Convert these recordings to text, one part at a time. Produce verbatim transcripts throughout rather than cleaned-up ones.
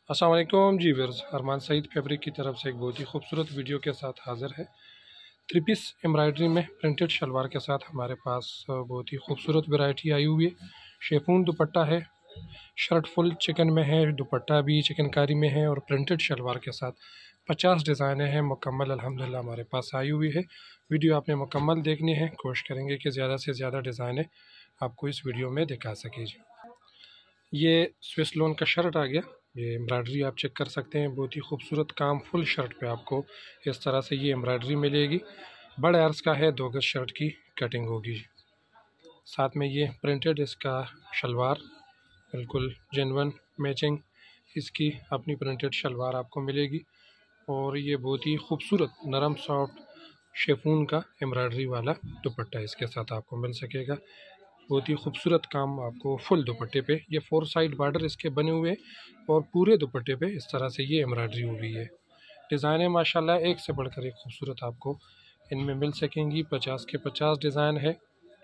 अस्सलाम वालेकुम जी व्यूअर्स, अरमान सईद फैब्रिक की तरफ से एक बहुत ही खूबसूरत वीडियो के साथ हाज़िर है। थ्री पीस एम्ब्रॉयडरी में प्रिंटेड शलवार के साथ हमारे पास बहुत ही खूबसूरत वैरायटी आई हुई है। शेफून दुपट्टा है, शर्ट फुल चिकन में है, दुपट्टा भी चिकनकारी में है और प्रिंटेड शलवार के साथ पचास डिज़ाइनें हैं मुकम्मल अल्हम्दुलिल्लाह हमारे पास आई हुई है। वीडियो आपने मुकम्मल देखनी है, कोशिश करेंगे कि ज़्यादा से ज़्यादा डिज़ाइनें आपको इस वीडियो में दिखा सकें। ये स्विस लोन का शर्ट आ गया। ये एम्ब्रॉयडरी आप चेक कर सकते हैं, बहुत ही खूबसूरत काम फुल शर्ट पे आपको इस तरह से ये एम्ब्रॉयडरी मिलेगी। बड़े अर्ज का है, दो गज शर्ट की कटिंग होगी। साथ में ये प्रिंटेड इसका शलवार, बिल्कुल जेन्युइन मैचिंग इसकी अपनी प्रिंटेड शलवार आपको मिलेगी। और ये बहुत ही खूबसूरत नरम सॉफ्ट शेफून का एम्ब्रॉयडरी वाला दुपट्टा इसके साथ आपको मिल सकेगा। बहुत ही खूबसूरत काम आपको फुल दुपट्टे पे, ये फोर साइड बॉर्डर इसके बने हुए हैं और पूरे दुपट्टे पे इस तरह से ये एम्ब्रॉयडरी हुई है। डिज़ाइनें माशाल्लाह एक से बढ़कर एक खूबसूरत आपको इनमें मिल सकेंगी। पचास के पचास डिज़ाइन है,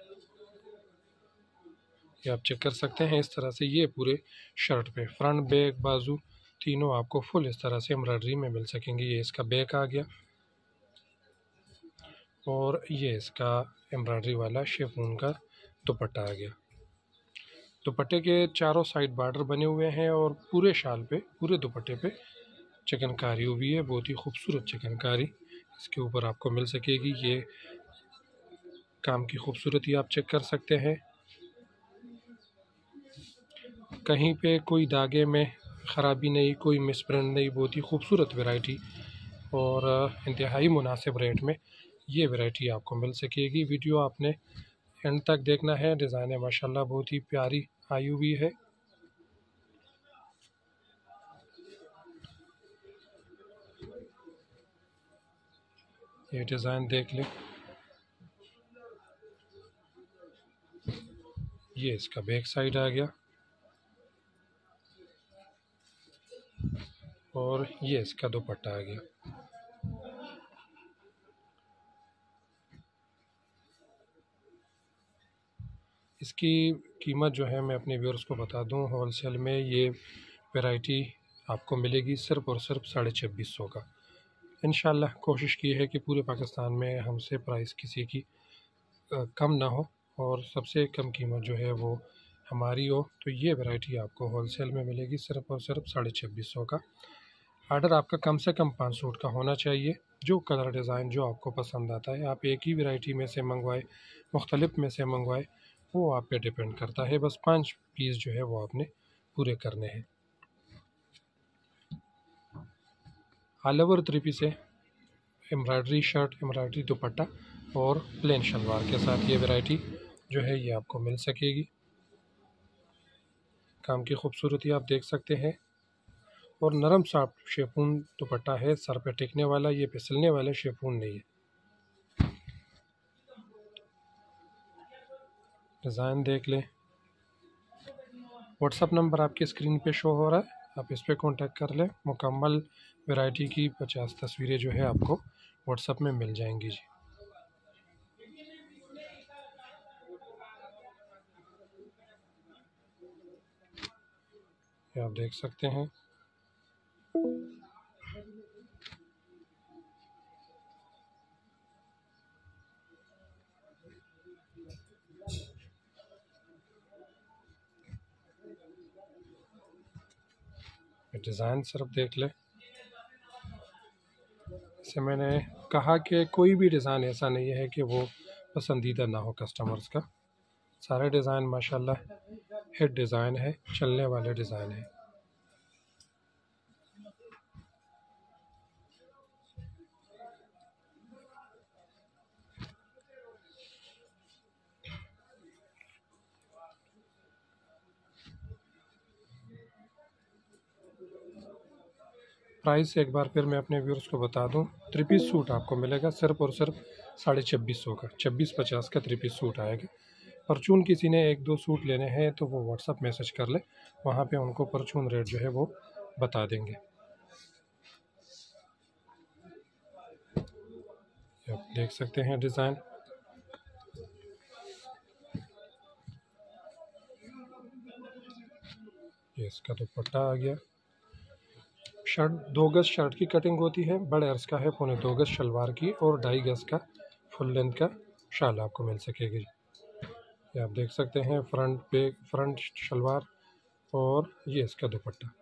ये आप चेक कर सकते हैं। इस तरह से ये पूरे शर्ट पे फ्रंट बैक बाजू तीनों आपको फुल इस तरह से एम्ब्रॉयडरी में मिल सकेंगी। ये इसका बैक आ गया और ये इसका एम्ब्रॉयडरी वाला शेफून का दुपट्टा आ गया। दुपट्टे के चारों साइड बॉर्डर बने हुए हैं और पूरे शाल पे, पूरे दुपट्टे पे चिकनकारी हुई है। बहुत ही खूबसूरत चिकनकारी इसके ऊपर आपको मिल सकेगी। ये काम की खूबसूरती आप चेक कर सकते हैं, कहीं पे कोई धागे में ख़राबी नहीं, कोई मिसप्रिंट नहीं। बहुत ही खूबसूरत वैरायटी और इंतहाई मुनासिब रेट में ये वैरायटी आपको मिल सकेगी। वीडियो आपने एंड तक देखना है। डिज़ाइनें माशाल्लाह बहुत ही प्यारी आई हुई है। ये डिज़ाइन देख लें, ये इसका बैक साइड आ गया और ये इसका दुपट्टा आ गया। इसकी कीमत जो है मैं अपने व्यूअर्स को बता दूं, होलसेल में ये वैरायटी आपको मिलेगी सिर्फ़ और सिर्फ साढ़े छब्बीस सौ का। इंशाल्लाह कोशिश की है कि पूरे पाकिस्तान में हमसे प्राइस किसी की कम ना हो और सबसे कम कीमत जो है वो हमारी हो। तो ये वैरायटी आपको होलसेल में मिलेगी सिर्फ़ और सिर्फ साढ़े छब्बीस सौ का। आर्डर आपका कम से कम पाँच सूट का होना चाहिए। जो कलर डिज़ाइन जो आपको पसंद आता है, आप एक ही वैरायटी में से मंगवाए, मुख्तलिफ में से मंगवाए, वो आप पे डिपेंड करता है। बस पाँच पीस जो है वो आपने पूरे करने हैं। ऑल ओवर थ्री पीस है, एम्ब्रॉयडरी शर्ट, एम्ब्रॉयडरी दुपट्टा और प्लेन शलवार के साथ ये वैरायटी जो है ये आपको मिल सकेगी। काम की खूबसूरती आप देख सकते हैं और नरम सॉफ्ट शेफून दुपट्टा है, सर पे टिकने वाला, ये फिसलने वाला शेफून नहीं है। डिज़ाइन देख लें। व्हाट्सअप नंबर आपकी स्क्रीन पे शो हो रहा है, आप इस पर कांटेक्ट कर लें। मुकम्मल वैरायटी की पचास तस्वीरें जो है आपको व्हाट्सअप में मिल जाएंगी जी। ये आप देख सकते हैं। डिज़ाइन सिर्फ देख लें। इसे मैंने कहा कि कोई भी डिज़ाइन ऐसा नहीं है कि वो पसंदीदा ना हो कस्टमर्स का। सारे डिज़ाइन माशाल्लाह हिट डिज़ाइन है, चलने वाले डिज़ाइन है। प्राइस एक बार फिर मैं अपने व्यूअर्स को बता दूं, थ्री पीस सूट आपको मिलेगा सिर्फ और सिर्फ साढ़े छब्बीस सौ का। छब्बीस पचास का थ्री पीस सूट आएगा। परचून किसी ने एक दो सूट लेने हैं तो वो व्हाट्सअप मैसेज कर ले, वहाँ पे उनको परचून रेट जो है वो बता देंगे। आप देख सकते हैं डिज़ाइन। ये इसका दुपट्टा आ गया। शर्ट दो गज़ शर्ट की कटिंग होती है, बड़े अर्ज का है पौने दो गज़ शलवार की और ढाई गज़ का फुल लेंथ का शाल आपको मिल सकेगी। ये आप देख सकते हैं फ्रंट पे फ्रंट शलवार और ये इसका दुपट्टा।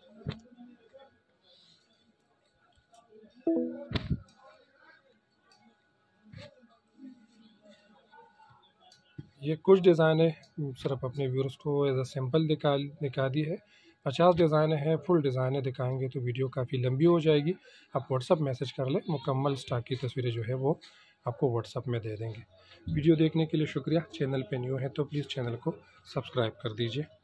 ये कुछ डिज़ाइने सिर्फ अपने व्यूअर्स को एज अ सैम्पल दिखा दिखा दी है। पचास डिज़ाइने हैं, फुल डिज़ाइने दिखाएंगे तो वीडियो काफ़ी लंबी हो जाएगी। आप व्हाट्सअप मैसेज कर लें, मुकम्मल स्टॉक की तस्वीरें जो है वो आपको व्हाट्सअप में दे देंगे। वीडियो देखने के लिए शुक्रिया। चैनल पे न्यू है तो प्लीज़ चैनल को सब्सक्राइब कर दीजिए।